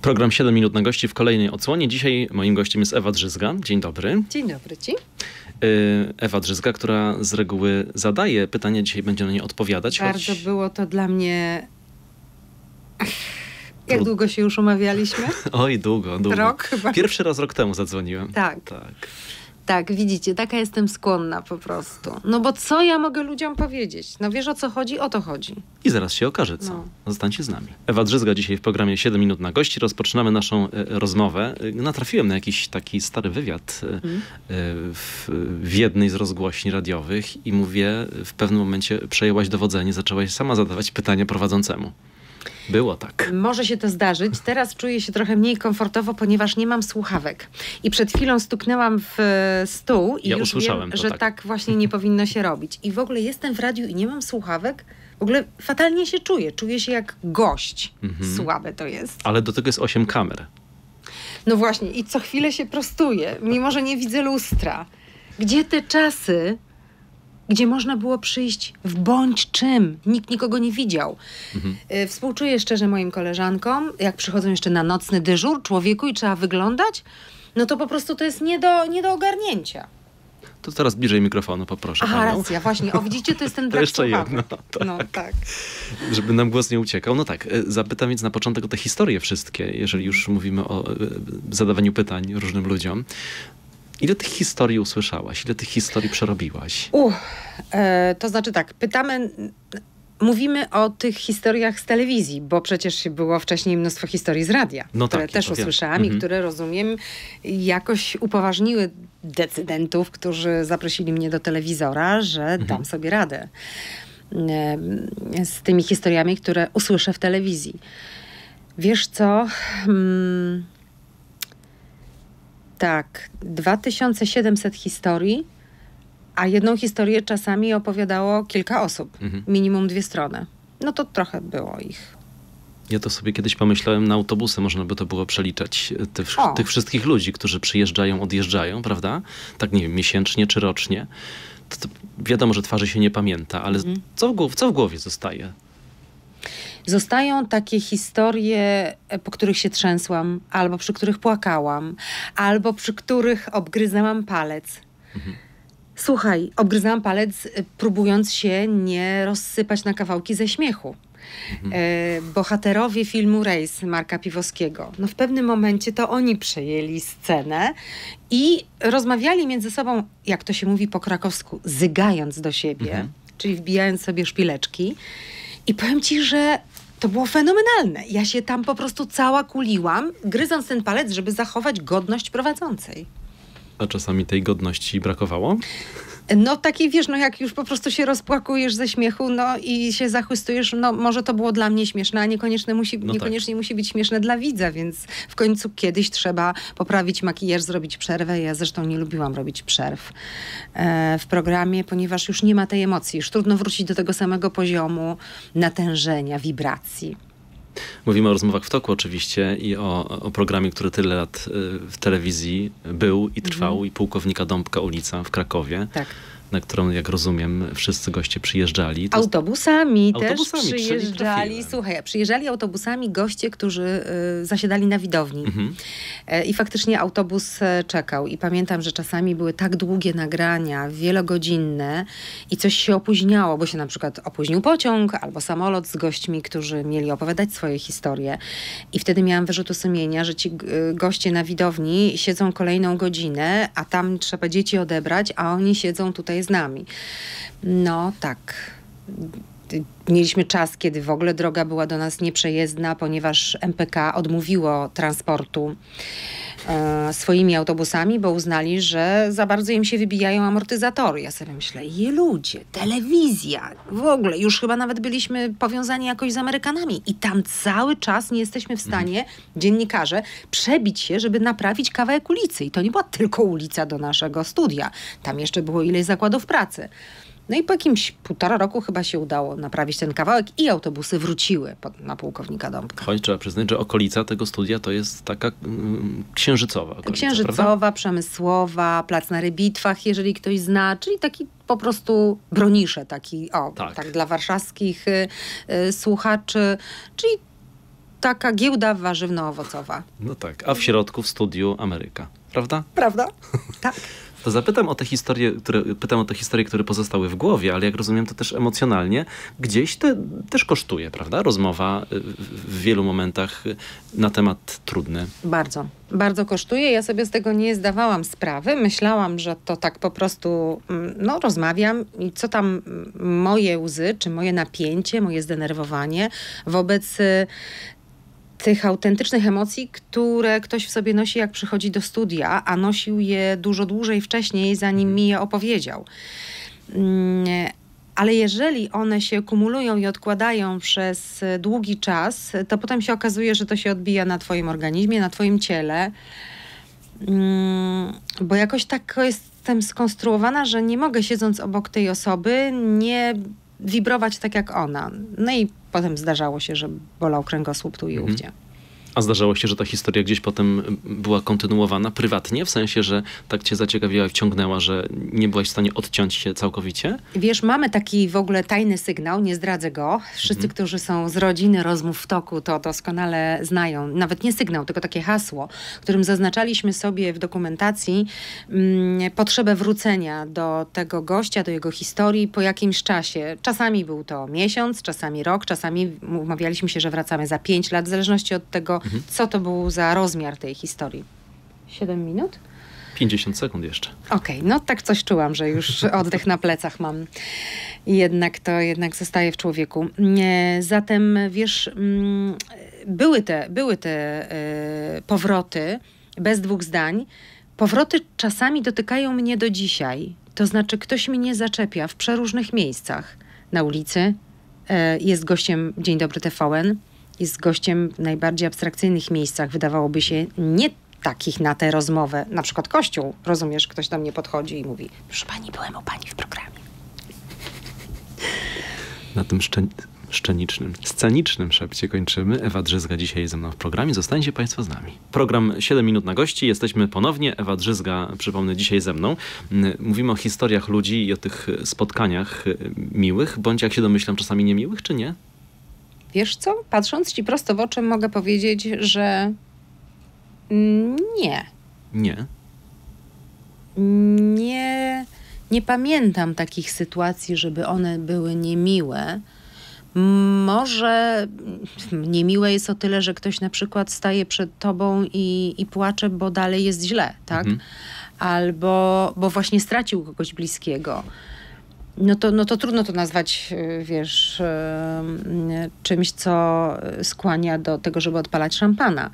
Program 7 minut na gości w kolejnej odsłonie. Dzisiaj moim gościem jest Ewa Drzyzga. Dzień dobry. Dzień dobry ci. Ewa Drzyzga, która z reguły zadaje pytania, dzisiaj będzie na nie odpowiadać. Bardzo było to dla mnie... Jak długo się już umawialiśmy? Oj, długo. Rok chyba. Pierwszy raz rok temu zadzwoniłem. Tak, widzicie, taka jestem skłonna po prostu. No bo co ja mogę ludziom powiedzieć? No wiesz, o co chodzi? O to chodzi. I zaraz się okaże, co. No. Zostańcie z nami. Ewa Drzyzga dzisiaj w programie 7 minut na gości. Rozpoczynamy naszą rozmowę. Natrafiłem na jakiś taki stary wywiad w jednej z rozgłośni radiowych i mówię, w pewnym momencie przejęłaś dowodzenie, zaczęłaś sama zadawać pytania prowadzącemu. Było tak. Może się to zdarzyć. Teraz czuję się trochę mniej komfortowo, ponieważ nie mam słuchawek. I przed chwilą stuknęłam w stół i ja już wiem, że tak właśnie nie powinno się robić. I w ogóle jestem w radiu i nie mam słuchawek. W ogóle fatalnie się czuję. Czuję się jak gość. Słabe to jest. Ale do tego jest 8 kamer. No właśnie. I co chwilę się prostuję, mimo że nie widzę lustra. Gdzie te czasy, gdzie można było przyjść w bądź czym. Nikt nikogo nie widział. Współczuję szczerze moim koleżankom, jak przychodzą jeszcze na nocny dyżur, człowieku, i trzeba wyglądać, no to po prostu to jest nie do ogarnięcia. To teraz bliżej mikrofonu poproszę panią. Racja, właśnie. O, widzicie, to jest ten to brak jeszcze słuchawek. jedno. Tak. No tak. Żeby nam głos nie uciekał. No tak, zapytam więc na początek o te historie wszystkie, jeżeli już mówimy o zadawaniu pytań różnym ludziom. Ile tych historii usłyszałaś? Ile tych historii przerobiłaś? To znaczy tak, mówimy o tych historiach z telewizji, bo przecież było wcześniej mnóstwo historii z radia, które też usłyszałam i które, rozumiem, jakoś upoważniły decydentów, którzy zaprosili mnie do telewizora, że dam sobie radę z tymi historiami, które usłyszę w telewizji. Wiesz co? Tak, 2700 historii, a jedną historię czasami opowiadało kilka osób. Minimum 2 strony. No to trochę było ich. Ja to sobie kiedyś pomyślałem, na autobusy można by to było przeliczać. Tych wszystkich ludzi, którzy przyjeżdżają, odjeżdżają, prawda? Tak, nie wiem, miesięcznie czy rocznie. To wiadomo, że twarzy się nie pamięta, ale co w głowie zostaje? Zostają takie historie, po których się trzęsłam, albo przy których płakałam, albo przy których obgryzałam palec. Słuchaj, obgryzałam palec, próbując się nie rozsypać na kawałki ze śmiechu. Bohaterowie filmu Rejs Marka Piwowskiego. No w pewnym momencie to oni przejęli scenę i rozmawiali między sobą, jak to się mówi po krakowsku, zygając do siebie, czyli wbijając sobie szpileczki. I powiem ci, że to było fenomenalne. Ja się tam po prostu cała kuliłam, gryząc ten palec, żeby zachować godność prowadzącej. A czasami tej godności brakowało? No takiej, wiesz, no jak już po prostu się rozpłakujesz ze śmiechu, no i się zachwystujesz, no może to było dla mnie śmieszne, a niekoniecznie musi być śmieszne dla widza, więc w końcu kiedyś trzeba poprawić makijaż, zrobić przerwę. Ja zresztą nie lubiłam robić przerw w programie, ponieważ już nie ma tej emocji. Już trudno wrócić do tego samego poziomu natężenia, wibracji. Mówimy o rozmowach w toku oczywiście i o programie, który tyle lat w telewizji był i trwał, i Pułkownika Dąbka ulica w Krakowie, na którą, jak rozumiem, wszyscy goście przyjeżdżali. Autobusami też przyjeżdżali. Słuchaj, przyjeżdżali autobusami goście, którzy zasiadali na widowni. I faktycznie autobus czekał. I pamiętam, że czasami były tak długie nagrania, wielogodzinne i coś się opóźniało, bo się na przykład opóźnił pociąg albo samolot z gośćmi, którzy mieli opowiadać swoje historie. I wtedy miałam wyrzuty sumienia, że ci goście na widowni siedzą kolejną godzinę, a tam trzeba dzieci odebrać, a oni siedzą tutaj z nami. No tak. Mieliśmy czas, kiedy w ogóle droga była do nas nieprzejezdna, ponieważ MPK odmówiło transportu swoimi autobusami, bo uznali, że za bardzo im się wybijają amortyzatory. Ja sobie myślę, ludzie, telewizja, w ogóle, już chyba nawet byliśmy powiązani jakoś z Amerykanami i tam cały czas nie jesteśmy w stanie, dziennikarze, przebić się, żeby naprawić kawałek ulicy. I to nie była tylko ulica do naszego studia. Tam jeszcze było ileś zakładów pracy. No i po jakimś 1,5 roku chyba się udało naprawić ten kawałek i autobusy wróciły na Pułkownika Dąbka. Choć trzeba przyznać, że okolica tego studia to jest taka księżycowa okolica, księżycowa, prawda? Przemysłowa, plac na Rybitwach, jeżeli ktoś zna, czyli taki po prostu Bronisze, taki tak dla warszawskich słuchaczy, czyli taka giełda warzywno-owocowa. No tak, a w środku, w studiu Ameryka, prawda? Prawda, tak. To zapytam o te historie, które pozostały w głowie, ale jak rozumiem, to też emocjonalnie gdzieś też kosztuje, prawda? Rozmowa w wielu momentach na temat trudny. Bardzo, bardzo kosztuje. Ja sobie z tego nie zdawałam sprawy. Myślałam, że to tak po prostu rozmawiam i co tam moje łzy, czy moje napięcie, moje zdenerwowanie wobec tych autentycznych emocji, które ktoś w sobie nosi, jak przychodzi do studia, a nosił je dużo dłużej wcześniej, zanim mi je opowiedział. Ale jeżeli one się kumulują i odkładają przez długi czas, to potem się okazuje, że to się odbija na twoim organizmie, na twoim ciele. Bo jakoś tak jestem skonstruowana, że nie mogę, siedząc obok tej osoby, nie wibrować tak jak ona. No i potem zdarzało się, że bolał kręgosłup tu i ówdzie. A zdarzało się, że ta historia gdzieś potem była kontynuowana prywatnie? W sensie, że tak cię zaciekawiła i wciągnęła, że nie byłaś w stanie odciąć się całkowicie? Wiesz, mamy taki w ogóle tajny sygnał, nie zdradzę go. Wszyscy, którzy są z rodziny rozmów w toku, to doskonale znają. Nawet nie sygnał, tylko takie hasło, którym zaznaczaliśmy sobie w dokumentacji potrzebę wrócenia do tego gościa, do jego historii po jakimś czasie. Czasami był to miesiąc, czasami rok, czasami umawialiśmy się, że wracamy za 5 lat, w zależności od tego, co to był za rozmiar tej historii. 7 minut? 50 sekund jeszcze. Okej, no tak coś czułam, że już oddech na plecach mam. I jednak zostaje w człowieku. Zatem wiesz, były te powroty, bez dwóch zdań. Powroty czasami dotykają mnie do dzisiaj. To znaczy ktoś mnie zaczepia w przeróżnych miejscach. Na ulicy, jest gościem Dzień Dobry TVN, jest gościem w najbardziej abstrakcyjnych miejscach, wydawałoby się, nie takich na tę rozmowę. Na przykład kościół, rozumiesz, ktoś do mnie podchodzi i mówi: proszę pani, byłem u pani w programie. Na tym scenicznym szepcie kończymy. Ewa Drzyzga dzisiaj ze mną w programie. Zostańcie państwo z nami. Program 7 minut na gości. Jesteśmy ponownie. Ewa Drzyzga, przypomnę, dzisiaj ze mną. Mówimy o historiach ludzi i o tych spotkaniach miłych, bądź jak się domyślam, czasami niemiłych, czy nie? Wiesz co? Patrząc ci prosto w oczy, mogę powiedzieć, że nie. Nie? Nie pamiętam takich sytuacji, żeby one były niemiłe. Może niemiłe jest o tyle, że ktoś na przykład staje przed tobą i płacze, bo dalej jest źle, tak? Albo bo właśnie stracił kogoś bliskiego. No to trudno to nazwać, wiesz, czymś, co skłania do tego, żeby odpalać szampana.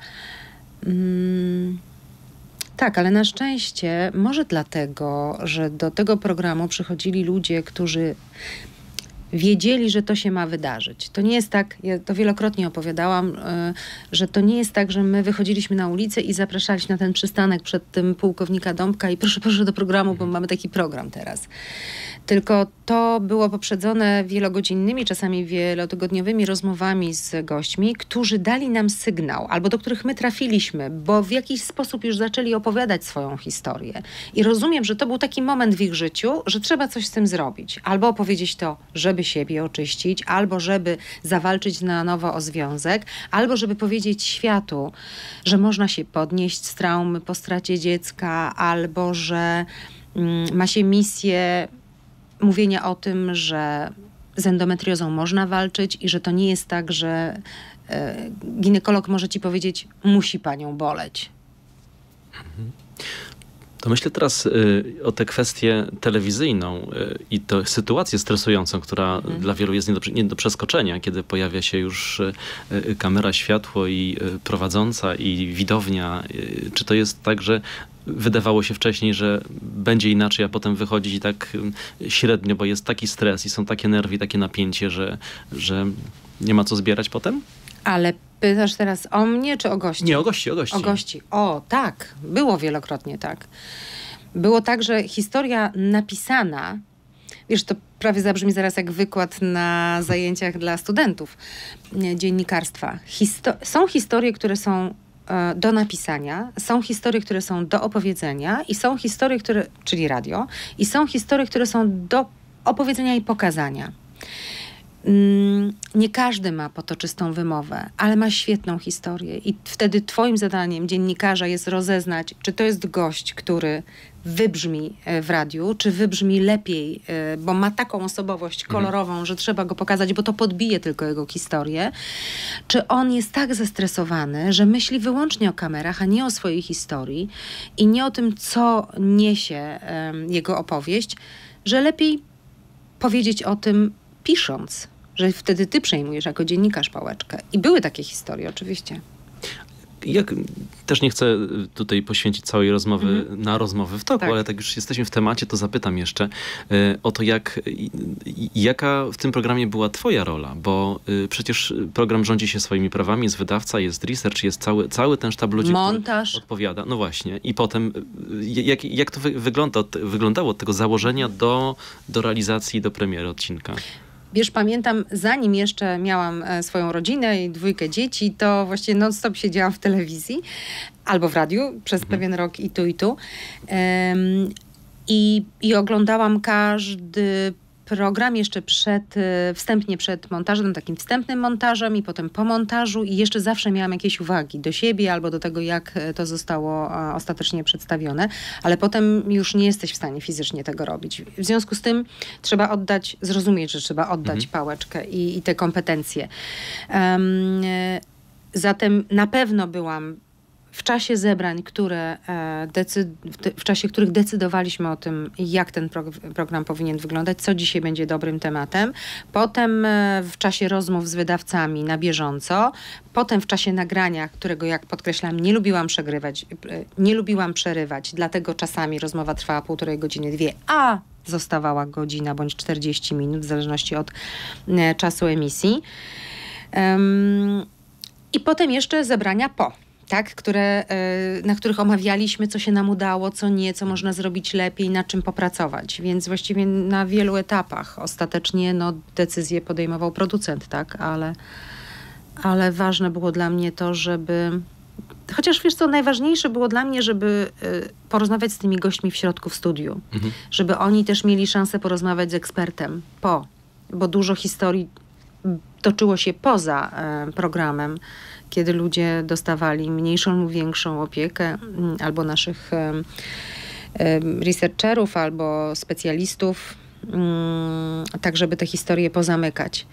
Tak, ale na szczęście, może dlatego, że do tego programu przychodzili ludzie, którzy wiedzieli, że to się ma wydarzyć. To nie jest tak, ja to wielokrotnie opowiadałam, że to nie jest tak, że my wychodziliśmy na ulicę i zapraszaliśmy na ten przystanek przed tym pułkownika Dąbka i proszę do programu, bo mamy taki program teraz. Tylko to było poprzedzone wielogodzinnymi, czasami wielotygodniowymi rozmowami z gośćmi, którzy dali nam sygnał, albo do których my trafiliśmy, bo w jakiś sposób już zaczęli opowiadać swoją historię. I rozumiem, że to był taki moment w ich życiu, że trzeba coś z tym zrobić. Albo opowiedzieć to, żeby siebie oczyścić, albo żeby zawalczyć na nowo o związek, albo żeby powiedzieć światu, że można się podnieść z traumy po stracie dziecka, albo że ma się misję mówienia o tym, że z endometriozą można walczyć i że to nie jest tak, że ginekolog może ci powiedzieć, musi panią boleć. To myślę teraz o tę kwestię telewizyjną i tę sytuację stresującą, która dla wielu jest nie do przeskoczenia, kiedy pojawia się już kamera, światło i prowadząca i widownia. Czy to jest tak, że wydawało się wcześniej, że będzie inaczej, a potem wychodzi i tak średnio, bo jest taki stres i są takie nerwy, takie napięcie, że nie ma co zbierać potem? Ale pytasz teraz o mnie czy o gości? Nie, o gości. O gości. O, tak. Było wielokrotnie tak. Było tak, że historia napisana, wiesz, to prawie zabrzmi zaraz jak wykład na zajęciach dla studentów dziennikarstwa. Są historie, które są do napisania, są historie, które są do opowiedzenia i są historie, czyli radio, i są historie, które są do opowiedzenia i pokazania. Nie każdy ma potoczystą wymowę, ale ma świetną historię i wtedy twoim zadaniem dziennikarza jest rozeznać, czy to jest gość, który wybrzmi w radiu, czy wybrzmi lepiej, bo ma taką osobowość kolorową, że trzeba go pokazać, bo to podbije tylko jego historię, czy on jest tak zestresowany, że myśli wyłącznie o kamerach, a nie o swojej historii i nie o tym, co niesie jego opowieść, że lepiej powiedzieć o tym pisząc, że wtedy ty przejmujesz jako dziennikarz pałeczkę. I były takie historie oczywiście. Też nie chcę tutaj poświęcić całej rozmowy na rozmowy w toku, ale tak już jesteśmy w temacie, to zapytam jeszcze o to, jaka w tym programie była twoja rola, bo przecież program rządzi się swoimi prawami, jest wydawca, jest research, jest cały ten sztab ludzi, montaż, który odpowiada. No właśnie. I potem jak to wyglądało od tego założenia do realizacji, do premiery odcinka? Wiesz, pamiętam, zanim jeszcze miałam swoją rodzinę i 2 dzieci, to właściwie non-stop siedziałam w telewizji albo w radiu przez pewien rok i tu. I oglądałam każdy program jeszcze wstępnie przed montażem, takim wstępnym montażem i potem po montażu i jeszcze zawsze miałam jakieś uwagi do siebie albo do tego, jak to zostało ostatecznie przedstawione, ale potem już nie jesteś w stanie fizycznie tego robić. W związku z tym trzeba zrozumieć, że trzeba oddać pałeczkę i te kompetencje. Zatem na pewno byłam w czasie zebrań, w czasie których decydowaliśmy o tym, jak ten program powinien wyglądać, co dzisiaj będzie dobrym tematem. Potem w czasie rozmów z wydawcami na bieżąco. Potem w czasie nagrania, którego, jak podkreślam, nie lubiłam przerywać, dlatego czasami rozmowa trwała 1,5 godziny, 2, a zostawała godzina bądź 40 minut, w zależności od czasu emisji. I potem jeszcze zebrania na których omawialiśmy, co się nam udało, co nie, co można zrobić lepiej, nad czym popracować. Więc właściwie na wielu etapach ostatecznie decyzję podejmował producent, tak? Ale ważne było dla mnie to, żeby... Chociaż wiesz co, najważniejsze było dla mnie, żeby porozmawiać z tymi gośćmi w środku w studiu. Żeby oni też mieli szansę porozmawiać z ekspertem bo dużo historii toczyło się poza programem, kiedy ludzie dostawali mniejszą lub większą opiekę albo naszych researcherów, albo specjalistów, tak żeby te historie pozamykać.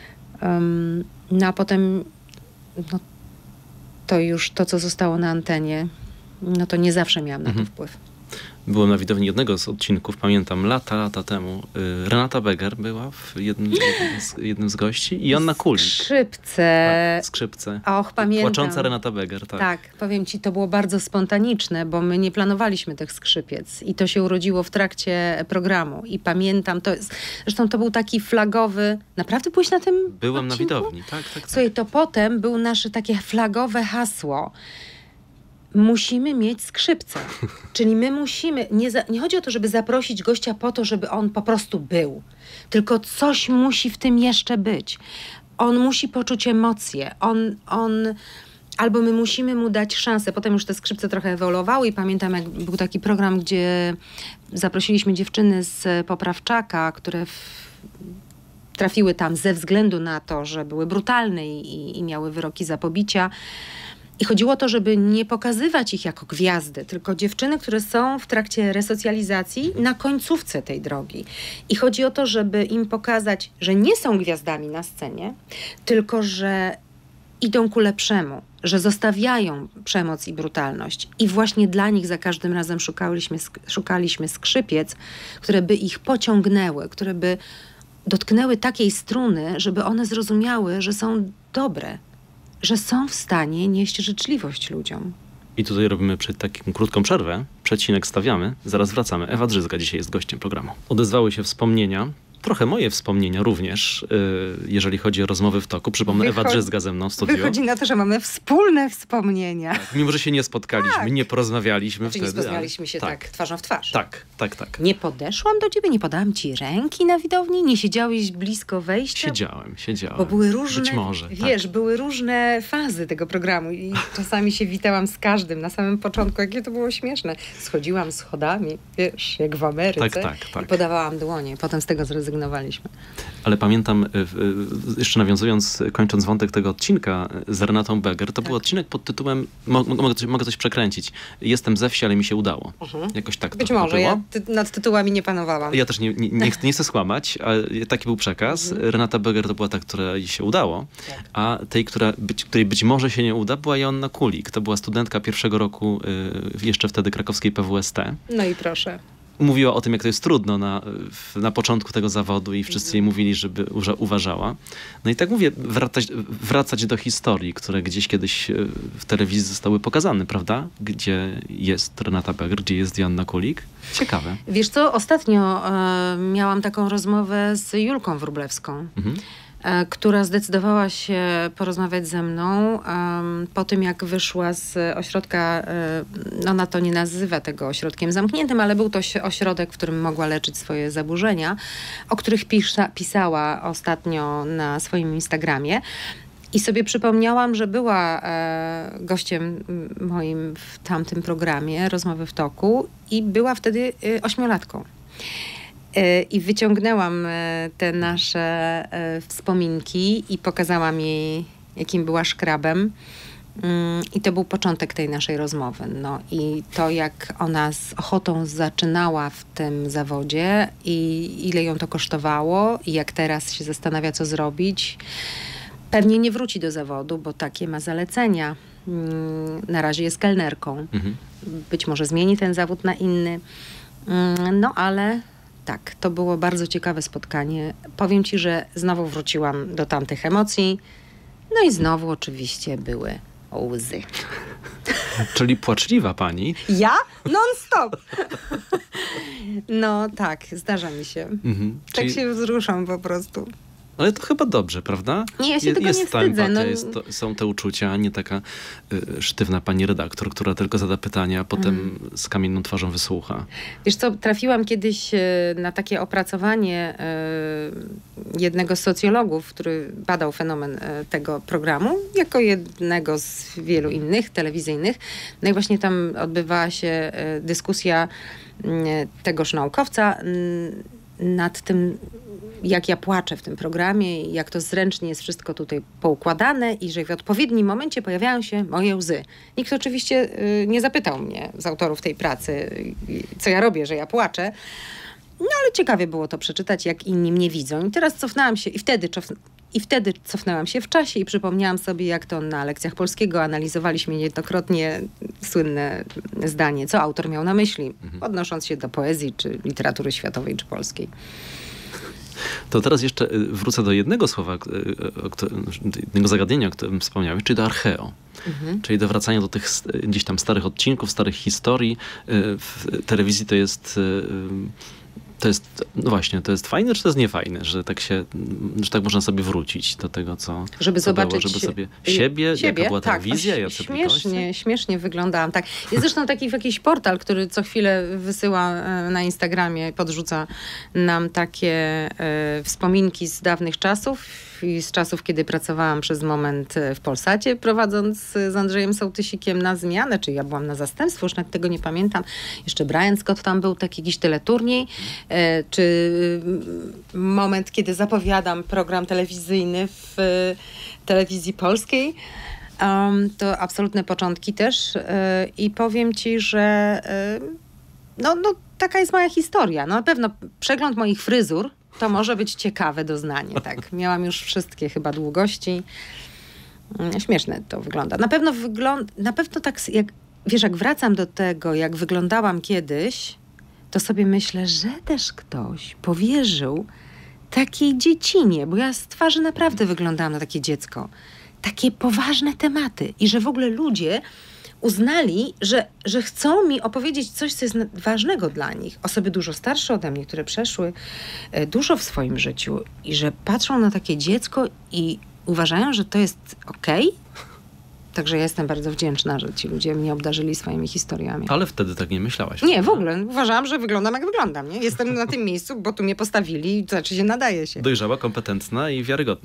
A potem to już to, co zostało na antenie, to nie zawsze miałam na to wpływ. Byłem na widowni jednego z odcinków, pamiętam, lata temu. Renata Beger była w jednym z gości i Anna Kulik. Skrzypce. Och, pamiętam. Płacząca Renata Beger, tak. Tak, powiem ci, to było bardzo spontaniczne, bo my nie planowaliśmy tych skrzypiec i to się urodziło w trakcie programu. I pamiętam, zresztą to był taki flagowy... Naprawdę byłeś na tym Byłem odcinku? Na widowni, tak. Słuchaj, to potem był nasze takie flagowe hasło. Musimy mieć skrzypce. Czyli my musimy... Nie chodzi o to, żeby zaprosić gościa po to, żeby on po prostu był. Tylko coś musi w tym jeszcze być. On musi poczuć emocje. Albo my musimy mu dać szansę. Potem już te skrzypce trochę ewoluowały i pamiętam, jak był taki program, gdzie zaprosiliśmy dziewczyny z Poprawczaka, które trafiły tam ze względu na to, że były brutalne i miały wyroki za pobicia. I chodziło o to, żeby nie pokazywać ich jako gwiazdy, tylko dziewczyny, które są w trakcie resocjalizacji na końcówce tej drogi. I chodzi o to, żeby im pokazać, że nie są gwiazdami na scenie, tylko że idą ku lepszemu, że zostawiają przemoc i brutalność. I właśnie dla nich za każdym razem szukaliśmy skrzypiec, które by ich pociągnęły, które by dotknęły takiej struny, żeby one zrozumiały, że są dobre, że są w stanie nieść życzliwość ludziom. I tutaj robimy taką krótką przerwę. Przecinek stawiamy. Zaraz wracamy. Ewa Drzyzga dzisiaj jest gościem programu. Odezwały się wspomnienia. Trochę moje wspomnienia również, jeżeli chodzi o rozmowy w toku. Przypomnę, Ewa Drzyzga ze mną w studiu. Wychodzi na to, że mamy wspólne wspomnienia. Tak, mimo, że się nie spotkaliśmy, nie porozmawialiśmy wtedy. Nie spotkaliśmy się tak twarzą w twarz. Tak. Nie podeszłam do ciebie, nie podałam ci ręki na widowni, nie siedziałeś blisko wejścia. Siedziałem. Bo były różne, być może, wiesz, były różne fazy tego programu i czasami się witałam z każdym na samym początku, jakie to było śmieszne. Schodziłam schodami, wiesz, jak w Ameryce tak. i podawałam dłonie. Potem z tego zrezygnowałam. zrezygnowaliśmy. Ale pamiętam, jeszcze nawiązując, kończąc wątek tego odcinka z Renatą Beger, to był odcinek pod tytułem, mogę coś przekręcić, jestem ze wsi, ale mi się udało. Jakoś tak Być może, było. Ja nad tytułami nie panowałam. Ja też nie chcę skłamać, ale taki był przekaz. Renata Beger to była ta, która jej się udało, a tej, której być może się nie uda, była Joanna Kulik. To była studentka pierwszego roku jeszcze wtedy krakowskiej PWST. No i proszę. Mówiła o tym, jak to jest trudno na początku tego zawodu i wszyscy jej mówili, żeby uważała. No i tak mówię, wracać do historii, które gdzieś kiedyś w telewizji zostały pokazane, prawda? Gdzie jest Renata Beger, gdzie jest Joanna Kulik. Ciekawe. Wiesz co, ostatnio miałam taką rozmowę z Julką Wróblewską. Która zdecydowała się porozmawiać ze mną po tym, jak wyszła z ośrodka, ona to nie nazywa tego ośrodkiem zamkniętym, ale był to ośrodek, w którym mogła leczyć swoje zaburzenia, o których pisała ostatnio na swoim Instagramie. I sobie przypomniałam, że była gościem moim w tamtym programie Rozmowy w toku i była wtedy 8-latką. I wyciągnęłam te nasze wspominki i pokazałam jej, jakim była szkrabem. I to był początek tej naszej rozmowy. No i to, jak ona z ochotą zaczynała w tym zawodzie i ile ją to kosztowało i jak teraz się zastanawia, co zrobić. Pewnie nie wróci do zawodu, bo takie ma zalecenia. Na razie jest kelnerką. Być może zmieni ten zawód na inny. No ale... Tak, to było bardzo ciekawe spotkanie. Powiem ci, że znowu wróciłam do tamtych emocji. No i znowu oczywiście były łzy. Czyli płaczliwa pani? Ja? Non-stop. No tak, zdarza mi się. Tak się wzruszam po prostu. Ale to chyba dobrze, prawda? Nie, ja się tego nie wstydzę. Są te uczucia, a nie taka sztywna pani redaktor, która tylko zada pytania, a potem z kamienną twarzą wysłucha. Wiesz co, trafiłam kiedyś na takie opracowanie jednego z socjologów, który badał fenomen tego programu, jako jednego z wielu innych telewizyjnych. No i właśnie tam odbywała się dyskusja tegoż naukowca nad tym, jak ja płaczę w tym programie i jak to zręcznie jest wszystko tutaj poukładane i że w odpowiednim momencie pojawiają się moje łzy. Nikt oczywiście nie zapytał mnie z autorów tej pracy, co ja robię, że ja płaczę. No ale ciekawie było to przeczytać, jak inni mnie widzą. I teraz cofnęłam się i wtedy cofnęłam się w czasie i przypomniałam sobie, jak to na lekcjach polskiego analizowaliśmy niejednokrotnie słynne zdanie, co autor miał na myśli, odnosząc się do poezji, czy literatury światowej, czy polskiej. To teraz jeszcze wrócę do jednego słowa, jednego zagadnienia, o którym wspomniałeś, czyli do archeo. Czyli do wracania do tych gdzieś tam starych odcinków, starych historii. W telewizji to jest, no właśnie, to jest fajne, czy to jest niefajne, że tak można sobie wrócić do tego, co zobaczyć, było, żeby sobie siebie, jaka była telewizja, śmiesznie wyglądałam. Tak. Jest zresztą taki jakiś portal, który co chwilę wysyła na Instagramie, podrzuca nam takie wspominki z dawnych czasów i z czasów, kiedy pracowałam przez moment w Polsacie, prowadząc z Andrzejem Sołtysikiem na zmianę, czy ja byłam na zastępstwo, już nawet tego nie pamiętam. Jeszcze Brian Scott tam był, taki jakiś teleturniej, czy moment, kiedy zapowiadam program telewizyjny w telewizji polskiej. To absolutne początki też. I powiem ci, że no taka jest moja historia. No na pewno przegląd moich fryzur to może być ciekawe doznanie. Tak. Miałam już wszystkie chyba długości. Śmieszne to wygląda. Na pewno tak, jak wracam do tego, jak wyglądałam kiedyś, to sobie myślę, że też ktoś powierzył takiej dziecinie, bo ja z twarzy naprawdę wyglądałam na takie dziecko. Takie poważne tematy i że w ogóle ludzie uznali, że chcą mi opowiedzieć coś, co jest ważnego dla nich. Osoby dużo starsze ode mnie, które przeszły dużo w swoim życiu i że patrzą na takie dziecko i uważają, że to jest okej. Także ja jestem bardzo wdzięczna, że ci ludzie mnie obdarzyli swoimi historiami. Ale wtedy tak nie myślałaś. Nie, w ogóle. Uważałam, że wyglądam jak wyglądam. Nie? Jestem na tym miejscu, bo tu mnie postawili, to znaczy się nadaje się. Dojrzała, kompetentna i wiarygodna.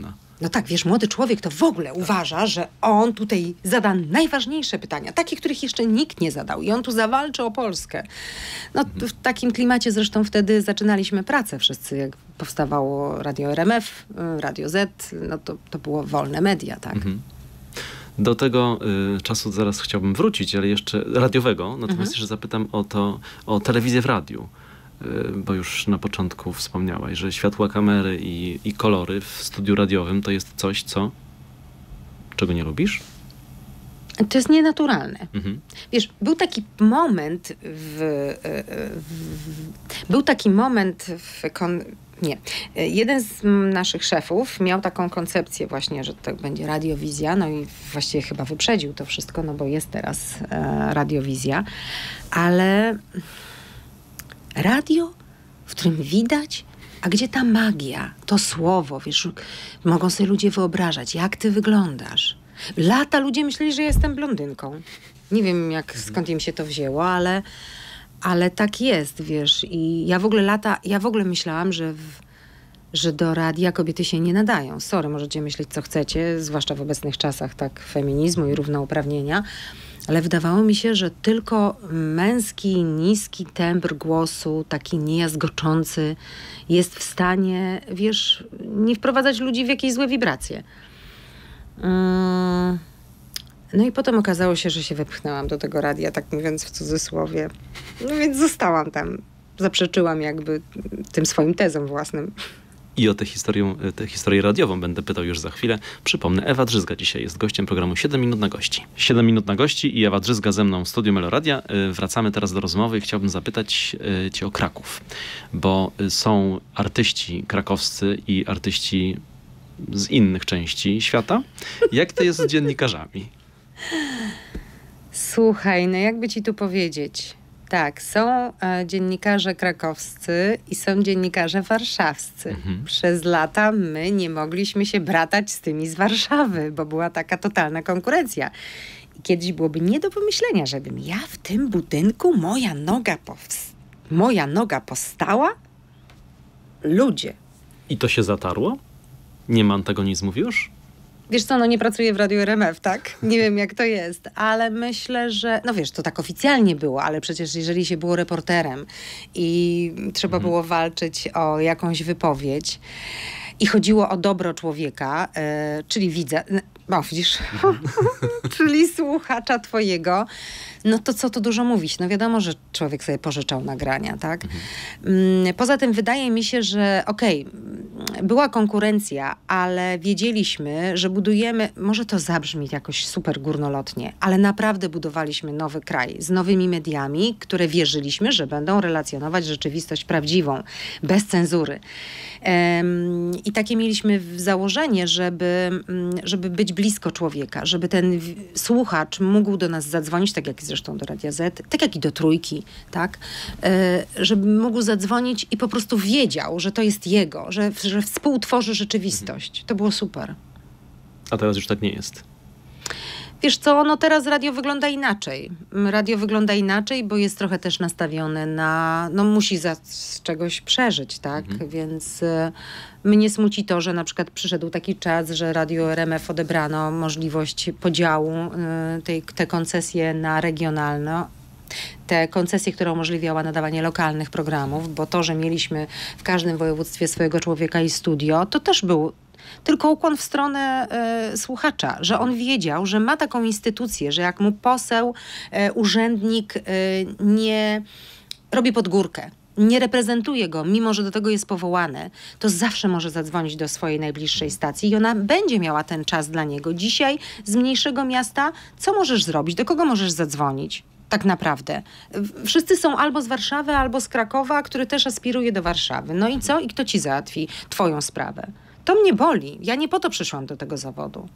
No tak, wiesz, młody człowiek to w ogóle uważa, że on tutaj zada najważniejsze pytania, takie, których jeszcze nikt nie zadał i on tu zawalczy o Polskę. No w takim klimacie zresztą wtedy zaczynaliśmy pracę wszyscy, jak powstawało Radio RMF, Radio Z, no to było wolne media, tak. Do tego czasu zaraz chciałbym wrócić, ale jeszcze radiowego, natomiast jeszcze zapytam o telewizję w radiu. Bo już na początku wspomniałaś, że światła kamery i kolory w studiu radiowym to jest coś, czego nie lubisz? To jest nienaturalne. Wiesz, był taki moment jeden z naszych szefów miał taką koncepcję właśnie, że to będzie radiowizja, no i właściwie chyba wyprzedził to wszystko, no bo jest teraz radiowizja, ale radio, w którym widać, a gdzie ta magia, to słowo, wiesz, mogą sobie ludzie wyobrażać, jak ty wyglądasz. Lata ludzie myśleli, że jestem blondynką. Nie wiem, skąd im się to wzięło, ale tak jest, wiesz. I ja w ogóle myślałam, że do radia kobiety się nie nadają. Sorry, możecie myśleć, co chcecie, zwłaszcza w obecnych czasach tak feminizmu i równouprawnienia, ale wydawało mi się, że tylko męski, niski tembr głosu, taki niejazgoczący, jest w stanie, wiesz, nie wprowadzać ludzi w jakieś złe wibracje. No i potem okazało się, że się wepchnęłam do tego radia, tak mówiąc w cudzysłowie. No więc zostałam tam. Zaprzeczyłam jakby tym swoim tezom własnym. I o tę historię radiową będę pytał już za chwilę. Przypomnę, Ewa Drzyzga dzisiaj jest gościem programu 7 minut na gości. 7 minut na gości i Ewa Drzyzga ze mną w studiu Meloradia. Wracamy teraz do rozmowy i chciałbym zapytać cię o Kraków, bo są artyści krakowscy i artyści z innych części świata. Jak to jest z dziennikarzami? Słuchaj, no jakby ci tu powiedzieć... Tak, są dziennikarze krakowscy i są dziennikarze warszawscy. Przez lata my nie mogliśmy się bratać z tymi z Warszawy, bo była taka totalna konkurencja. I kiedyś byłoby nie do pomyślenia, żebym ja w tym budynku, moja noga postała? Ludzie. I to się zatarło? Nie ma antagonizmów już? Wiesz co, no nie pracuję w Radiu RMF, tak? Nie wiem, jak to jest, ale myślę, że... No wiesz, to tak oficjalnie było, ale przecież jeżeli się było reporterem i trzeba było walczyć o jakąś wypowiedź i chodziło o dobro człowieka, czyli widza... No widzisz, czyli słuchacza twojego, no to co tu dużo mówić. No wiadomo, że człowiek sobie pożyczał nagrania, tak? Poza tym wydaje mi się, że była konkurencja, ale wiedzieliśmy, że budujemy, może to zabrzmi jakoś super górnolotnie, ale naprawdę budowaliśmy nowy kraj z nowymi mediami, które wierzyliśmy, że będą relacjonować rzeczywistość prawdziwą, bez cenzury. I takie mieliśmy założenie, żeby być blisko człowieka, żeby ten słuchacz mógł do nas zadzwonić, tak jak zresztą do Radia Z, tak jak i do Trójki, tak? Żeby mógł zadzwonić i po prostu wiedział, że to jest jego, że współtworzy rzeczywistość. To było super. A teraz już tak nie jest. Wiesz co, no teraz radio wygląda inaczej. Radio wygląda inaczej, bo jest trochę też nastawione na... No musi z czegoś przeżyć, tak? Więc mnie smuci to, że na przykład przyszedł taki czas, że Radio RMF odebrano możliwość podziału te koncesje na regionalne. Te koncesje, które umożliwiała nadawanie lokalnych programów, bo to, że mieliśmy w każdym województwie swojego człowieka i studio, to też był tylko ukłon w stronę słuchacza, że on wiedział, że ma taką instytucję, że jak mu poseł, urzędnik nie robi pod górkę, nie reprezentuje go, mimo że do tego jest powołany, to zawsze może zadzwonić do swojej najbliższej stacji i ona będzie miała ten czas dla niego. Dzisiaj z mniejszego miasta, co możesz zrobić? Do kogo możesz zadzwonić? Tak naprawdę. Wszyscy są albo z Warszawy, albo z Krakowa, który też aspiruje do Warszawy. No i co? I kto ci załatwi twoją sprawę? To mnie boli. Ja nie po to przyszłam do tego zawodu.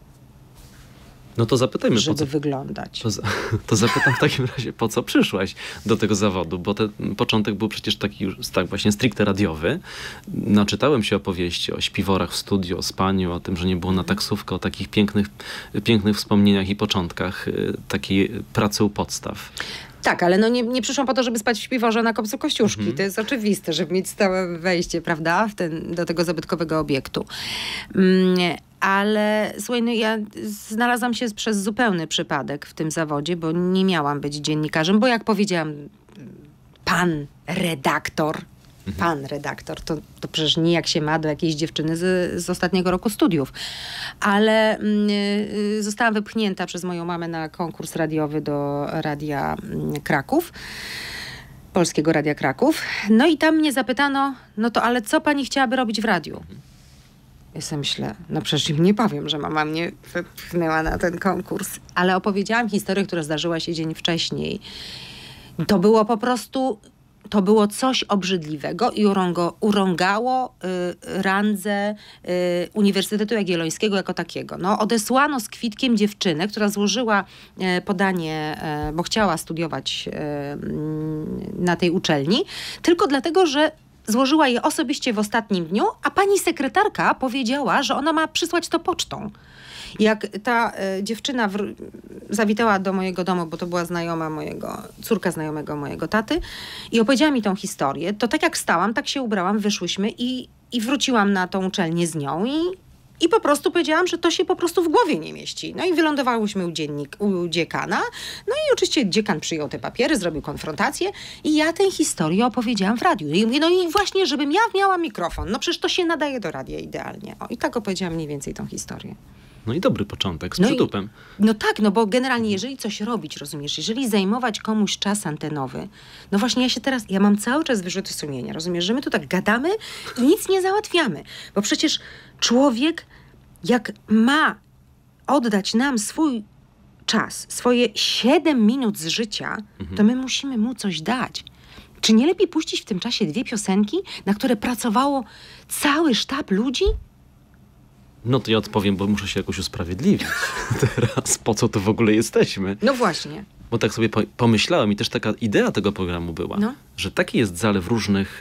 No to zapytajmy, żeby wyglądać. To zapytam w takim razie, po co przyszłaś do tego zawodu? Bo ten początek był przecież taki już tak właśnie stricte radiowy. Naczytałem się opowieści o śpiworach w studiu, o spaniu, o tym, że nie było na taksówkę, o takich pięknych wspomnieniach i początkach takiej pracy u podstaw. Tak, ale no nie przyszłam po to, żeby spać w śpiworze na kopcu Kościuszki. To jest oczywiste, żeby mieć stałe wejście, prawda, do tego zabytkowego obiektu. Ale słuchaj, no ja znalazłam się przez zupełny przypadek w tym zawodzie, bo nie miałam być dziennikarzem, bo jak powiedziałam, pan redaktor, to przecież nijak się ma do jakiejś dziewczyny z ostatniego roku studiów. Ale zostałam wypchnięta przez moją mamę na konkurs radiowy do Radia Kraków. Polskiego Radia Kraków. No i tam mnie zapytano, no to ale co pani chciałaby robić w radiu? Ja sobie myślę, no przecież im nie powiem, że mama mnie wypchnęła na ten konkurs. Ale opowiedziałam historię, która zdarzyła się dzień wcześniej. To było po prostu... To było coś obrzydliwego i urągało randze Uniwersytetu Jagiellońskiego jako takiego. No, odesłano z kwitkiem dziewczynę, która złożyła podanie, bo chciała studiować na tej uczelni, tylko dlatego, że złożyła je osobiście w ostatnim dniu, a pani sekretarka powiedziała, że ona ma przysłać to pocztą. Jak ta dziewczyna zawitała do mojego domu, bo to była córka znajomego mojego taty i opowiedziała mi tą historię, to tak jak wstałam, tak się ubrałam, wyszłyśmy i wróciłam na tą uczelnię z nią i po prostu powiedziałam, że to się po prostu w głowie nie mieści. No i wylądowałyśmy u dziekana. No i oczywiście dziekan przyjął te papiery, zrobił konfrontację i ja tę historię opowiedziałam w radiu. I mówię, no i właśnie, żebym ja miała mikrofon. No przecież to się nadaje do radia idealnie. I tak opowiedziałam mniej więcej tą historię. No i dobry początek, z przytupem. No tak, no bo generalnie jeżeli coś robić, rozumiesz, jeżeli zajmować komuś czas antenowy, no właśnie ja mam cały czas wyrzuty sumienia, rozumiesz, że my tu tak gadamy i nic nie załatwiamy. Bo przecież człowiek, jak ma oddać nam swój czas, swoje 7 minut z życia, to my musimy mu coś dać. Czy nie lepiej puścić w tym czasie 2 piosenki, na które pracowało cały sztab ludzi? No to ja odpowiem, bo muszę się jakoś usprawiedliwić teraz, po co tu w ogóle jesteśmy. No właśnie. Bo tak sobie pomyślałem i też taka idea tego programu była, że taki jest zalew różnych,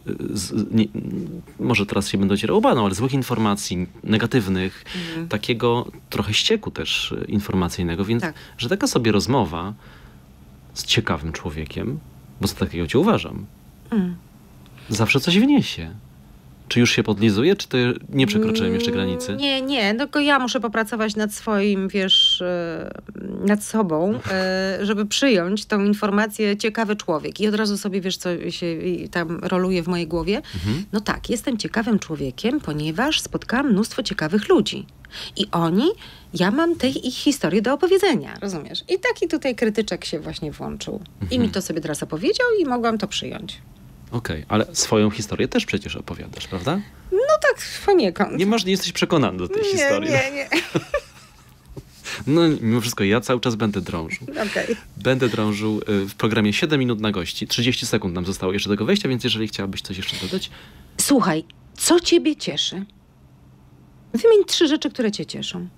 może teraz się będę ocierał łbano, ale złych informacji, negatywnych, takiego trochę ścieku też informacyjnego, więc że taka sobie rozmowa z ciekawym człowiekiem, bo za takiego cię uważam, zawsze coś wniesie. Czy już się podlizuje, czy to nie przekroczyłem jeszcze granicy? Nie, tylko ja muszę popracować nad swoim, nad sobą, żeby przyjąć tą informację ciekawy człowiek. I od razu sobie, co się tam roluje w mojej głowie. No tak, jestem ciekawym człowiekiem, ponieważ spotkałam mnóstwo ciekawych ludzi. I ja mam ich historię do opowiedzenia, rozumiesz? I taki tutaj krytyczek się właśnie włączył. I mi to sobie teraz opowiedział i mogłam to przyjąć. Okej, ale swoją historię też przecież opowiadasz, prawda? No tak, poniekąd. Nie jesteś przekonany do tej historii. Nie. No mimo wszystko ja cały czas będę drążył. Będę drążył w programie 7 minut na gości. 30 sekund nam zostało jeszcze do tego wejścia, więc jeżeli chciałabyś coś jeszcze dodać. Słuchaj, co ciebie cieszy? Wymień 3 rzeczy, które cię cieszą.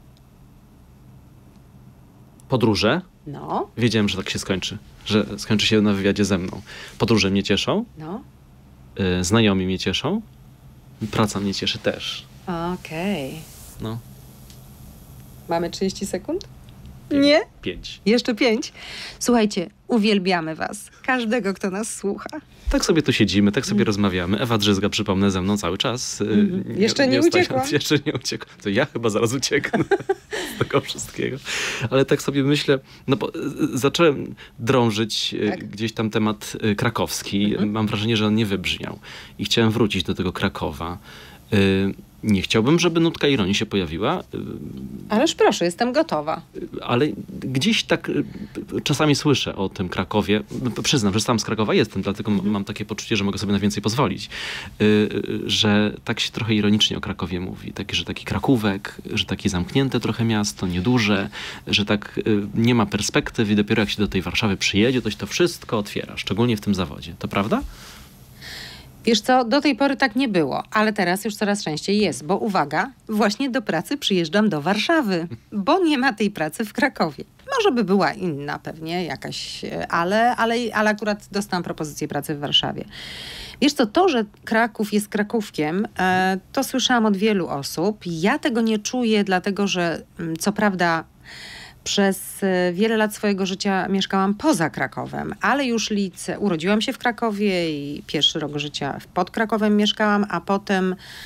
Podróże. No. Wiedziałem, że tak się skończy. Że skończy się na wywiadzie ze mną. Podróże mnie cieszą. No. Znajomi mnie cieszą. Praca mnie cieszy też. Okej. No. Mamy 30 sekund? Nie? 5. Jeszcze 5. Słuchajcie, uwielbiamy was. Każdego, kto nas słucha. Tak sobie tu siedzimy, tak sobie rozmawiamy. Ewa Drzyzga, przypomnę, ze mną cały czas. Jeszcze nie uciekłam. Jeszcze nie uciekłam. To ja chyba zaraz ucieknę z tego wszystkiego. Ale tak sobie myślę, no bo zacząłem drążyć gdzieś tam temat krakowski. Mam wrażenie, że on nie wybrzmiał. I chciałem wrócić do tego Krakowa. Nie chciałbym, żeby nutka ironii się pojawiła. Ależ proszę, jestem gotowa. Ale gdzieś tak czasami słyszę o tym Krakowie. Przyznam, że sam z Krakowa jestem, dlatego mam takie poczucie, że mogę sobie na więcej pozwolić. Że tak się trochę ironicznie o Krakowie mówi. Że taki Krakówek, że takie zamknięte trochę miasto, nieduże, że tak nie ma perspektywy i dopiero jak się do tej Warszawy przyjedzie, to się to wszystko otwiera, szczególnie w tym zawodzie. To prawda? Wiesz co, do tej pory tak nie było, ale teraz już coraz częściej jest, bo uwaga, właśnie do pracy przyjeżdżam do Warszawy, bo nie ma tej pracy w Krakowie. Może by była inna pewnie jakaś, ale akurat dostałam propozycję pracy w Warszawie. Wiesz co, to, że Kraków jest Krakówkiem, to słyszałam od wielu osób. Ja tego nie czuję, dlatego że co prawda przez wiele lat swojego życia mieszkałam poza Krakowem, ale już urodziłam się w Krakowie i pierwszy rok życia pod Krakowem mieszkałam, a potem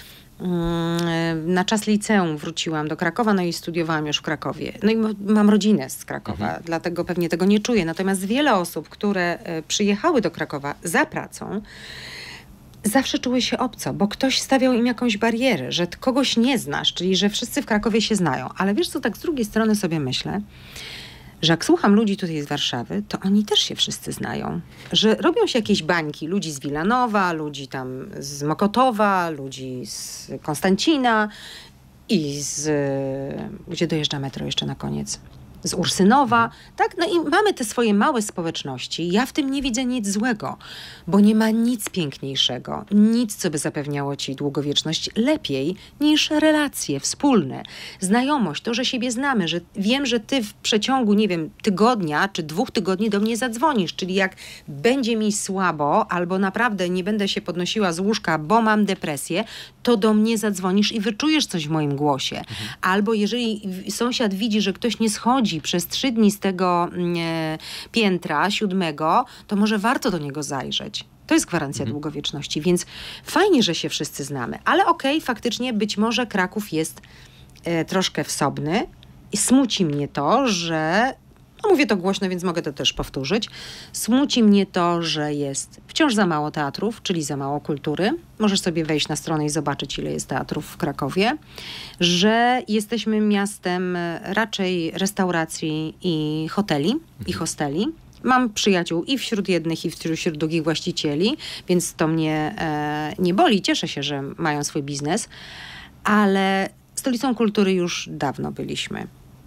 na czas liceum wróciłam do Krakowa, no i studiowałam już w Krakowie. No i mam rodzinę z Krakowa, dlatego pewnie tego nie czuję. Natomiast wiele osób, które przyjechały do Krakowa za pracą, zawsze czuły się obco, bo ktoś stawiał im jakąś barierę, że kogoś nie znasz, czyli że wszyscy w Krakowie się znają. Ale wiesz co, tak z drugiej strony sobie myślę, że jak słucham ludzi tutaj z Warszawy, to oni też się wszyscy znają. Że robią się jakieś bańki, ludzi z Wilanowa, ludzi tam z Mokotowa, ludzi z Konstancina i gdzie dojeżdża metro jeszcze na koniec? Z Ursynowa, tak? No i mamy te swoje małe społeczności. Ja w tym nie widzę nic złego, bo nie ma nic piękniejszego, nic, co by zapewniało ci długowieczność lepiej niż relacje wspólne, znajomość, to, że siebie znamy, że wiem, że ty w przeciągu, nie wiem, tygodnia czy 2 tygodni do mnie zadzwonisz, czyli jak będzie mi słabo albo naprawdę nie będę się podnosiła z łóżka, bo mam depresję, to do mnie zadzwonisz i wyczujesz coś w moim głosie. Albo jeżeli sąsiad widzi, że ktoś nie schodzi przez 3 dni z tego piętra 7, to może warto do niego zajrzeć. To jest gwarancja długowieczności, więc fajnie, że się wszyscy znamy. Ale okej, faktycznie być może Kraków jest troszkę wsobny i smuci mnie to, że no mówię to głośno, więc mogę to też powtórzyć. Smuci mnie to, że jest wciąż za mało teatrów, czyli za mało kultury. Możesz sobie wejść na stronę i zobaczyć, ile jest teatrów w Krakowie. Że jesteśmy miastem raczej restauracji i hoteli, i hosteli. Mam przyjaciół i wśród jednych, i wśród drugich właścicieli, więc to mnie nie boli. Cieszę się, że mają swój biznes, ale stolicą kultury już dawno byliśmy.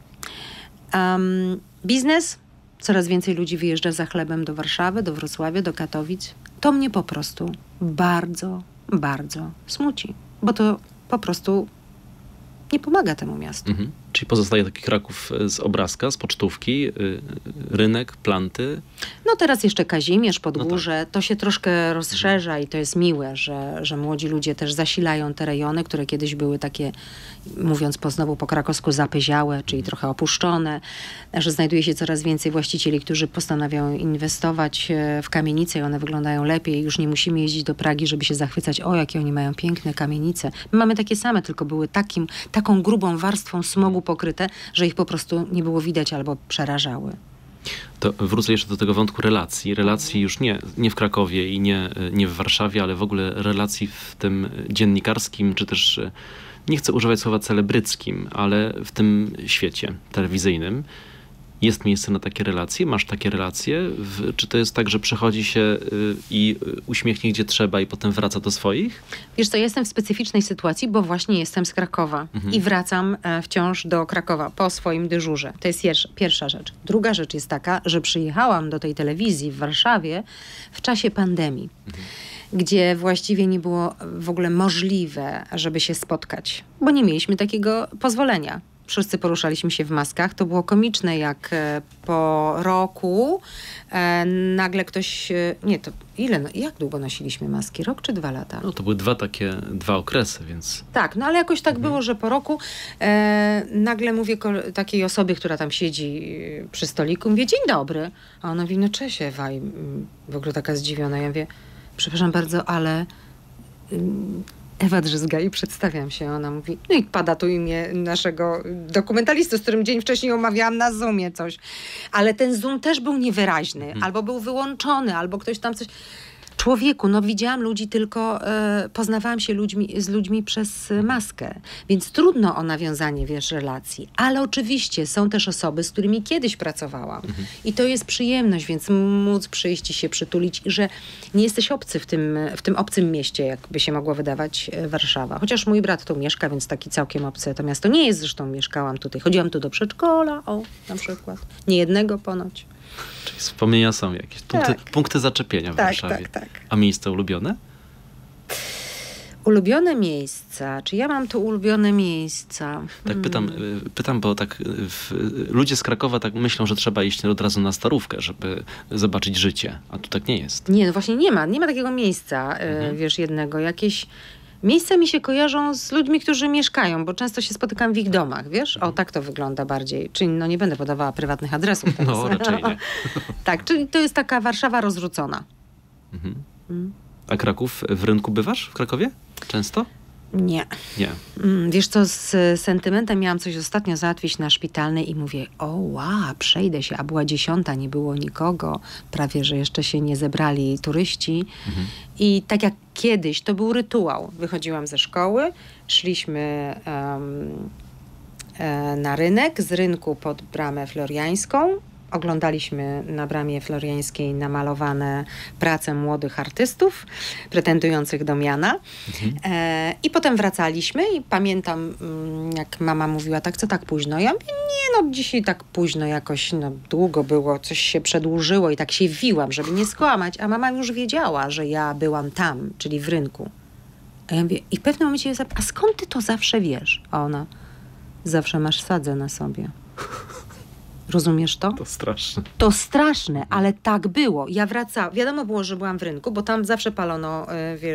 Biznes, coraz więcej ludzi wyjeżdża za chlebem do Warszawy, do Wrocławia, do Katowic. To mnie po prostu bardzo, bardzo smuci, bo to po prostu nie pomaga temu miastu. Czyli pozostaje taki Kraków z obrazka, z pocztówki, rynek, planty? No teraz jeszcze Kazimierz, Podgórze. No tak. To się troszkę rozszerza i to jest miłe, że młodzi ludzie też zasilają te rejony, które kiedyś były takie, mówiąc znowu po krakowsku, zapyziałe, czyli trochę opuszczone, że znajduje się coraz więcej właścicieli, którzy postanawiają inwestować w kamienice i one wyglądają lepiej. Już nie musimy jeździć do Pragi, żeby się zachwycać, o jakie oni mają piękne kamienice. My mamy takie same, tylko były taką grubą warstwą smogu pokryte, że ich po prostu nie było widać albo przerażały. To wrócę jeszcze do tego wątku relacji. Relacji już nie w Krakowie i nie w Warszawie, ale w ogóle relacji w tym dziennikarskim, czy też, nie chcę używać słowa celebryckim, ale w tym świecie telewizyjnym. Jest miejsce na takie relacje? Masz takie relacje? Czy to jest tak, że przychodzi się i uśmiechnie gdzie trzeba i potem wraca do swoich? Wiesz co, ja jestem w specyficznej sytuacji, bo właśnie jestem z Krakowa i wracam wciąż do Krakowa po swoim dyżurze. To jest pierwsza rzecz. Druga rzecz jest taka, że przyjechałam do tej telewizji w Warszawie w czasie pandemii, gdzie właściwie nie było w ogóle możliwe, żeby się spotkać, bo nie mieliśmy takiego pozwolenia. Wszyscy poruszaliśmy się w maskach. To było komiczne, jak po roku nagle ktoś... jak długo nosiliśmy maski? Rok czy 2 lata? No to były dwa okresy, więc... Tak, no ale jakoś tak było, że po roku nagle mówię takiej osobie, która tam siedzi przy stoliku, mówię, dzień dobry. A ona mówi, no cześć Ewa. I w ogóle taka zdziwiona. Ja mówię, przepraszam bardzo, ale... Ewa Drzyzga i przedstawiam się. Ona mówi, no i pada tu imię naszego dokumentalisty, z którym dzień wcześniej omawiałam na Zoomie coś. Ale ten Zoom też był niewyraźny. Albo był wyłączony, albo ktoś tam coś... Człowieku, no widziałam ludzi tylko, poznawałam się z ludźmi przez maskę. Więc trudno o nawiązanie, relacji. Ale oczywiście są też osoby, z którymi kiedyś pracowałam. I to jest przyjemność, więc móc przyjść i się przytulić, że nie jesteś obcy w tym obcym mieście, jakby się mogło wydawać Warszawa. Chociaż mój brat tu mieszka, więc taki całkiem obcy to miasto nie jest. Zresztą mieszkałam tutaj. Chodziłam tu do przedszkola, na przykład. Nie jednego ponoć. Czyli wspomnienia są jakieś. Punkty zaczepienia w Warszawie. Tak. A miejsca ulubione? Ulubione miejsca. Czy ja mam tu ulubione miejsca? Tak pytam, bo tak ludzie z Krakowa tak myślą, że trzeba iść od razu na Starówkę, żeby zobaczyć życie. A tu tak nie jest. Nie, no właśnie nie ma takiego miejsca, jednego. Jakieś miejsca mi się kojarzą z ludźmi, którzy mieszkają, bo często się spotykam w ich domach, wiesz? O, tak to wygląda bardziej. Czyli nie będę podawała prywatnych adresów teraz. No, raczej nie. Tak, czyli to jest taka Warszawa rozrzucona. A Kraków, w rynku bywasz w Krakowie? Często? Nie. Nie. Wiesz co, z sentymentem miałam coś ostatnio załatwić na szpitalnej i mówię, przejdę się, a była 10, nie było nikogo, prawie, że jeszcze się nie zebrali turyści. I tak jak kiedyś, to był rytuał. Wychodziłam ze szkoły, szliśmy na rynek, z rynku pod Bramę Floriańską. Oglądaliśmy na Bramie Floriańskiej namalowane prace młodych artystów pretendujących do miana. I potem wracaliśmy i pamiętam, jak mama mówiła, tak, co tak późno? Ja mówię, nie, dzisiaj tak późno jakoś, długo było, coś się przedłużyło i tak się wiłam, żeby nie skłamać. A mama już wiedziała, że ja byłam tam, czyli w rynku. A ja mówię, i w pewnym momencie a skąd ty to zawsze wiesz? A ona, zawsze masz sadzę na sobie. Rozumiesz to? To straszne. To straszne, ale tak było. Ja wracałam. Wiadomo było, że byłam w rynku, bo tam zawsze palono,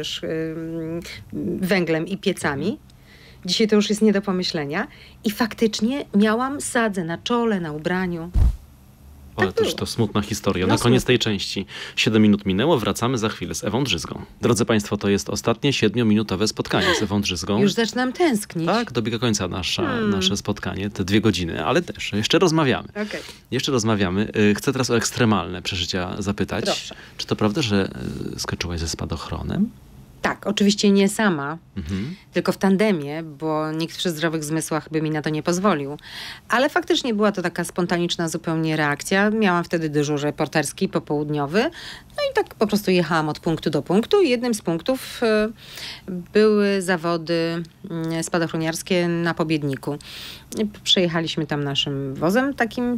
węglem i piecami. Dzisiaj to już jest nie do pomyślenia. I faktycznie miałam sadzę na czole, na ubraniu. Ale też to smutna historia. Na koniec tej części 7 minut minęło, wracamy za chwilę z Ewą Drzyzgą. Drodzy Państwo, to jest ostatnie 7-minutowe spotkanie z Ewą Drzyzgą. Już zaczynam tęsknić. Tak, dobiega końca nasze spotkanie, te 2 godziny, ale też jeszcze rozmawiamy. Okay. Jeszcze rozmawiamy. Chcę teraz o ekstremalne przeżycia zapytać. Proszę. Czy to prawda, że skoczyłaś ze spadochronem? Tak, oczywiście nie sama, tylko w tandemie, bo nikt przy zdrowych zmysłach by mi na to nie pozwolił. Ale faktycznie była to taka spontaniczna zupełnie reakcja. Miałam wtedy dyżur reporterski popołudniowy. No i tak po prostu jechałam od punktu do punktu. I jednym z punktów były zawody spadochroniarskie na Pobiedniku. Przejechaliśmy tam naszym wozem takim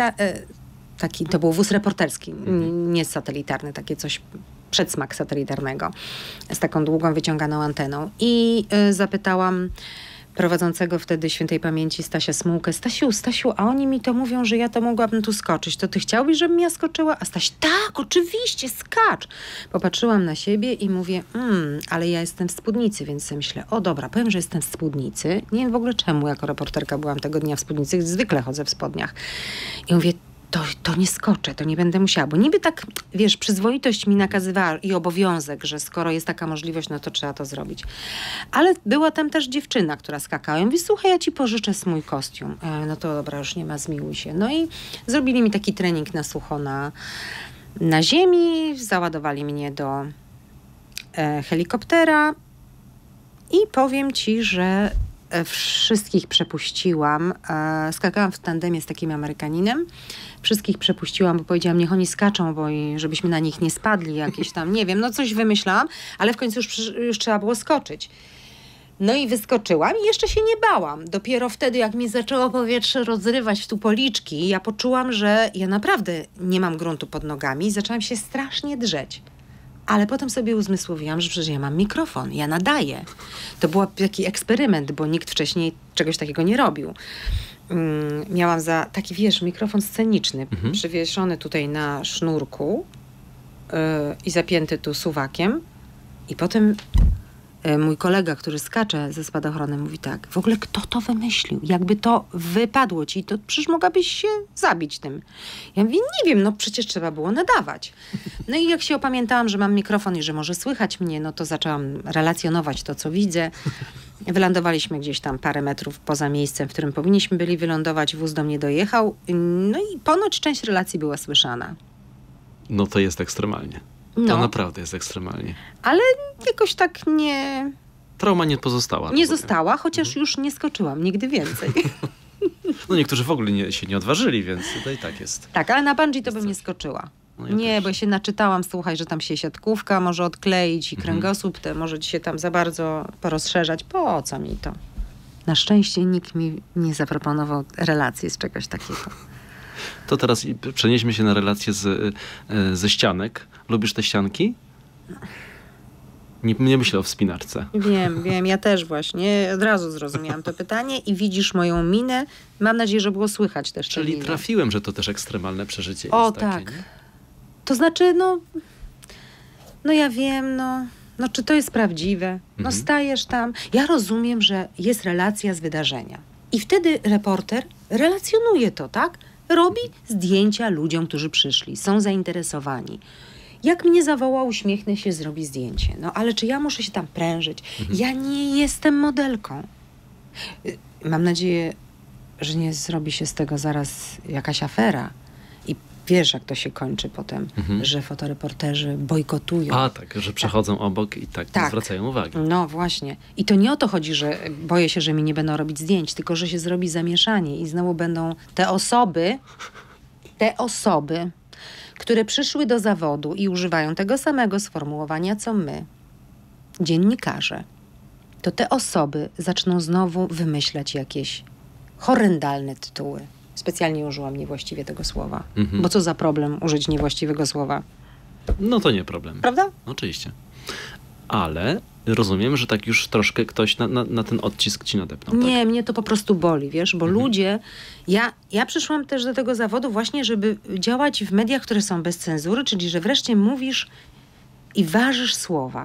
to był wóz reporterski, nie satelitarny, takie coś, przedsmak satelitarnego, z taką długą, wyciąganą anteną. I zapytałam prowadzącego wtedy świętej pamięci Stasia Smułkę, Stasiu, a oni mi to mówią, że ja to mogłabym tu skoczyć. To ty chciałbyś, żebym ja skoczyła? A Staś, tak, oczywiście, skacz. Popatrzyłam na siebie i mówię, ale ja jestem w spódnicy, więc sobie myślę, dobra, powiem, że jestem w spódnicy. Nie wiem w ogóle czemu, jako reporterka byłam tego dnia w spódnicy, zwykle chodzę w spodniach. I mówię, to nie skoczę, to nie będę musiała, bo niby tak, wiesz, przyzwoitość mi nakazywała i obowiązek, że skoro jest taka możliwość, no to trzeba to zrobić. Ale była tam też dziewczyna, która skakała. Ja mówię, słuchaj, ja ci pożyczę mój kostium. No to dobra, już nie ma, zmiłuj się. No i zrobili mi taki trening na sucho na ziemi, załadowali mnie do helikoptera i powiem ci, że wszystkich przepuściłam. Skakałam w tandemie z takim Amerykaninem. Wszystkich przepuściłam, bo powiedziałam, niech oni skaczą, bo żebyśmy na nich nie spadli, jakieś tam, nie wiem, no coś wymyślałam, ale w końcu już trzeba było skoczyć. No i wyskoczyłam i jeszcze się nie bałam. Dopiero wtedy, jak mi zaczęło powietrze rozrywać w tu policzki, ja poczułam, że ja naprawdę nie mam gruntu pod nogami i zaczęłam się strasznie drzeć. Ale potem sobie uzmysłowiłam, że przecież ja mam mikrofon, ja nadaję. To był taki eksperyment, bo nikt wcześniej czegoś takiego nie robił. Miałam taki, wiesz, mikrofon sceniczny, przywieszony tutaj na sznurku i zapięty tu suwakiem. I potem mój kolega, który skacze ze spadochronem, mówi tak, w ogóle kto to wymyślił? Jakby to wypadło ci, to przecież mogłabyś się zabić tym. Ja mówię, nie wiem, no przecież trzeba było nadawać. No i jak się opamiętałam, że mam mikrofon i że może słychać mnie, no to zaczęłam relacjonować to, co widzę. Wylądowaliśmy gdzieś tam parę metrów poza miejscem, w którym powinniśmy byli wylądować. Wóz do mnie dojechał. No i ponoć część relacji była słyszana. No to jest ekstremalnie. To naprawdę jest ekstremalnie. Ale jakoś tak nie... Trauma nie pozostała. Nie została, chociaż już nie skoczyłam nigdy więcej. No niektórzy w ogóle się nie odważyli, więc to i tak jest. Tak, ale na bungee to bym nie skoczyła. No ja nie, też. Bo ja się naczytałam, słuchaj, że tam się siatkówka może odkleić i kręgosłup, może ci się tam za bardzo porozszerzać. Po co mi to? Na szczęście nikt mi nie zaproponował relacji z czegoś takiego. To teraz przenieśmy się na relacje ze ścianek. Lubisz te ścianki? Nie myślę o wspinaczce. Wiem. Ja też właśnie. Od razu zrozumiałam to pytanie i widzisz moją minę. Mam nadzieję, że było słychać też. Czyli trafiłem, że to też ekstremalne przeżycie jest. O tak. Takie, nie? To znaczy, no ja wiem, no czy to jest prawdziwe? No stajesz tam. Ja rozumiem, że jest relacja z wydarzenia. I wtedy reporter relacjonuje to, tak? Robi zdjęcia ludziom, którzy przyszli, są zainteresowani. Jak mnie zawoła, uśmiechnę się, zrobi zdjęcie. No ale czy ja muszę się tam prężyć? Ja nie jestem modelką. Mam nadzieję, że nie zrobi się z tego zaraz jakaś afera. I wiesz, jak to się kończy potem, że fotoreporterzy bojkotują. A tak, że przechodzą obok i tak nie zwracają uwagi. No właśnie. I to nie o to chodzi, że boję się, że mi nie będą robić zdjęć, tylko że się zrobi zamieszanie i znowu będą te osoby, które przyszły do zawodu i używają tego samego sformułowania, co my, dziennikarze, to te osoby zaczną znowu wymyślać jakieś horrendalne tytuły. Specjalnie użyłam niewłaściwie tego słowa. Bo co za problem użyć niewłaściwego słowa? No to nie problem. Prawda? Oczywiście. Ale rozumiem, że tak już troszkę ktoś na ten odcisk ci nadepnął. Nie, tak? mnie to po prostu boli, wiesz, bo ludzie... Ja przyszłam też do tego zawodu właśnie, żeby działać w mediach, które są bez cenzury, czyli że wreszcie mówisz i ważysz słowa.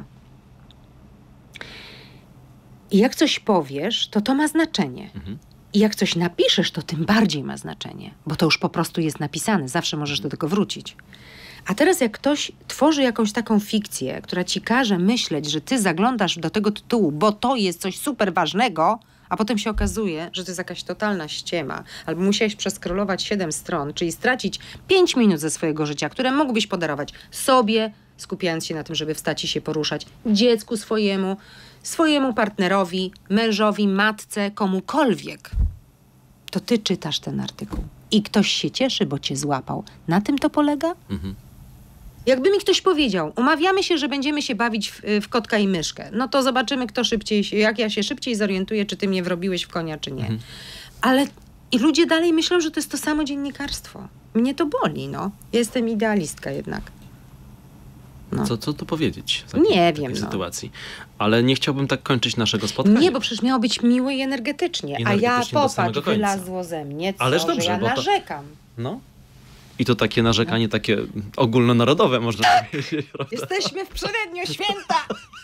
I jak coś powiesz, to ma znaczenie. I jak coś napiszesz, to tym bardziej ma znaczenie, bo to już po prostu jest napisane, zawsze możesz do tego wrócić. A teraz jak ktoś tworzy jakąś taką fikcję, która ci każe myśleć, że ty zaglądasz do tego tytułu, bo to jest coś super ważnego, a potem się okazuje, że to jest jakaś totalna ściema, albo musiałeś przeskrolować 7 stron, czyli stracić 5 minut ze swojego życia, które mógłbyś podarować sobie, skupiając się na tym, żeby wstać i się poruszać, dziecku swojemu partnerowi, mężowi, matce, komukolwiek, to ty czytasz ten artykuł. I ktoś się cieszy, bo cię złapał. Na tym to polega? Jakby mi ktoś powiedział, umawiamy się, że będziemy się bawić w kotka i myszkę, no to zobaczymy, kto szybciej, jak ja się szybciej zorientuję, czy ty mnie wrobiłeś w konia, czy nie. Ale i ludzie dalej myślą, że to jest to samo dziennikarstwo. Mnie to boli, no. Jestem idealistka jednak. No. Co tu powiedzieć w takiej sytuacji? Ale nie chciałbym tak kończyć naszego spotkania. Nie, bo przecież miało być miło i energetycznie. A ja, popatrz, wylazło ze mnie, ależ dobrze, że ja narzekam. No. I to takie narzekanie, takie ogólnonarodowe, można powiedzieć. Jesteśmy w przededniu święta!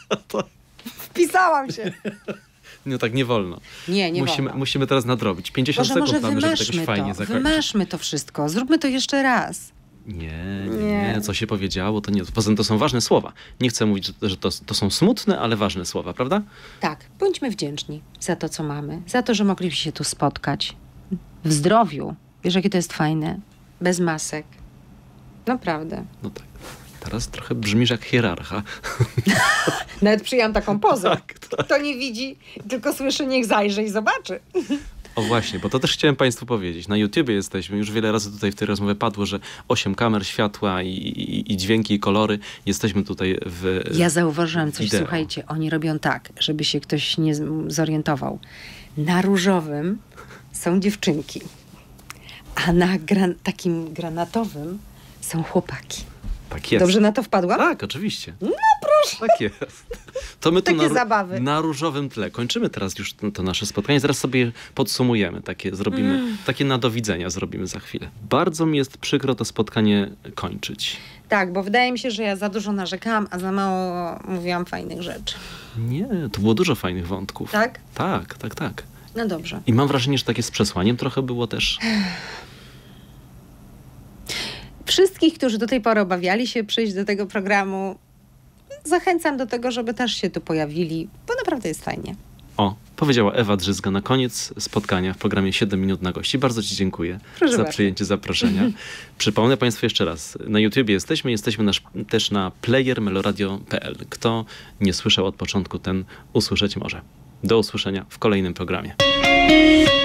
Wpisałam się. No tak nie wolno. Nie wolno. Musimy teraz nadrobić. 50 sekund mamy, żeby to jakoś fajnie zakończyć. Wymaszmy to wszystko. Zróbmy to jeszcze raz. Nie. Co się powiedziało, to nie. Poza tym to są ważne słowa. Nie chcę mówić, że to są smutne, ale ważne słowa, prawda? Tak. Bądźmy wdzięczni za to, co mamy. Za to, że mogliśmy się tu spotkać. W zdrowiu. Wiesz, jakie to jest fajne? Bez masek. Naprawdę. No tak. Teraz trochę brzmisz jak hierarcha. Nawet przyjęłam taką pozę. Tak. Kto nie widzi, tylko słyszy, niech zajrzy i zobaczy. O właśnie, bo to też chciałem Państwu powiedzieć. Na YouTubie jesteśmy. Już wiele razy tutaj w tej rozmowie padło, że 8 kamer, światła i dźwięki, i kolory. Jesteśmy tutaj w Ja zauważyłam coś, wideo. Słuchajcie, oni robią tak, żeby się ktoś nie zorientował. Na różowym są dziewczynki, a na takim granatowym są chłopaki. Tak jest. Dobrze na to wpadłam? Tak, oczywiście. No proszę. Tak jest. To my tu Takie zabawy. Na różowym tle. Kończymy teraz już to nasze spotkanie. Zaraz sobie podsumujemy. Takie na do widzenia zrobimy za chwilę. Bardzo mi jest przykro to spotkanie kończyć. Tak, bo wydaje mi się, że ja za dużo narzekałam, a za mało mówiłam fajnych rzeczy. Nie, to było dużo fajnych wątków. Tak? Tak. No dobrze. I mam wrażenie, że takie z przesłaniem trochę było też. Wszystkich, którzy do tej pory obawiali się przyjść do tego programu, zachęcam do tego, żeby też się tu pojawili, bo naprawdę jest fajnie. O, powiedziała Ewa Drzyzga na koniec spotkania w programie 7 minut na gości. Bardzo Ci dziękuję za przyjęcie zaproszenia. Przypomnę Państwu jeszcze raz, na YouTubie jesteśmy też na player meloradio.pl. Kto nie słyszał od początku, ten usłyszeć może. Do usłyszenia w kolejnym programie.